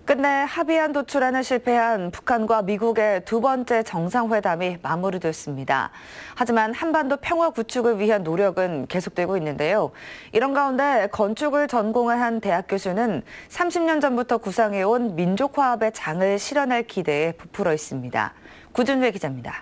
끝내 합의안 도출안에 실패한 북한과 미국의 두 번째 정상회담이 마무리됐습니다. 하지만 한반도 평화 구축을 위한 노력은 계속되고 있는데요. 이런 가운데 건축을 전공을 한 대학 교수는 30년 전부터 구상해온 민족화합의 장을 실현할 기대에 부풀어 있습니다. 구준회 기자입니다.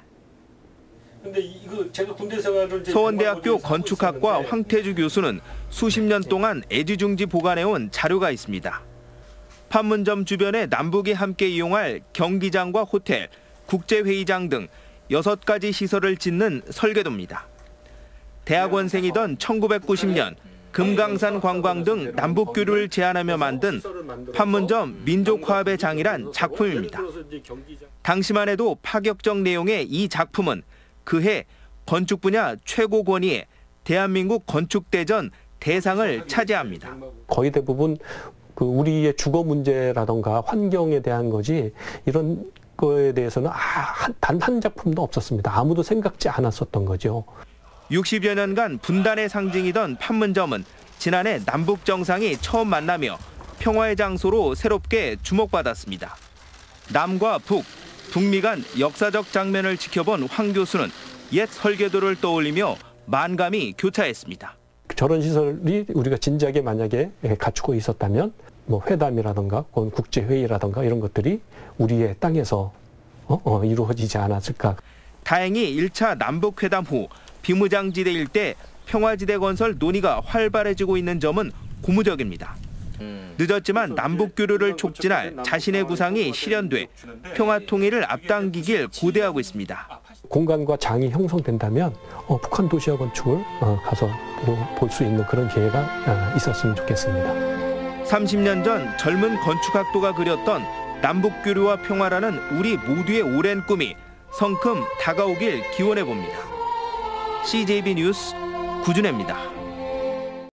서원대학교 건축학과 황태주 교수는 수십 년 동안 애지중지 보관해온 자료가 있습니다. 판문점 주변에 남북이 함께 이용할 경기장과 호텔, 국제회의장 등 6가지 시설을 짓는 설계도입니다. 대학원생이던 1990년 금강산 관광 등 남북교류를 제안하며 만든 판문점 민족화합의 장이란 작품입니다. 당시만 해도 파격적 내용의 이 작품은 그해 건축 분야 최고 권위의 대한민국 건축대전 대상을 차지합니다. 거의 대부분 우리의 주거 문제라던가 환경에 대한 거지 이런 거에 대해서는 단 한 작품도 없었습니다. 아무도 생각지 않았었던 거죠. 60여 년간 분단의 상징이던 판문점은 지난해 남북 정상이 처음 만나며 평화의 장소로 새롭게 주목받았습니다. 남과 북미 간 역사적 장면을 지켜본 황 교수는 옛 설계도를 떠올리며 만감이 교차했습니다. 저런 시설이 우리가 진작에 만약에 갖추고 있었다면 회담이라든가 국제회의라든가 이런 것들이 우리의 땅에서 이루어지지 않았을까. 다행히 1차 남북회담 후 비무장지대 일대 평화지대 건설 논의가 활발해지고 있는 점은 고무적입니다. 늦었지만 남북교류를 촉진할 자신의 구상이 실현돼 평화통일을 앞당기길 고대하고 있습니다. 공간과 장이 형성된다면 북한 도시화 건축을 가서 볼 수 있는 그런 기회가 있었으면 좋겠습니다. 30년 전 젊은 건축학도가 그렸던 남북교류와 평화라는 우리 모두의 오랜 꿈이 성큼 다가오길 기원해 봅니다. CJB 뉴스 구준혜입니다.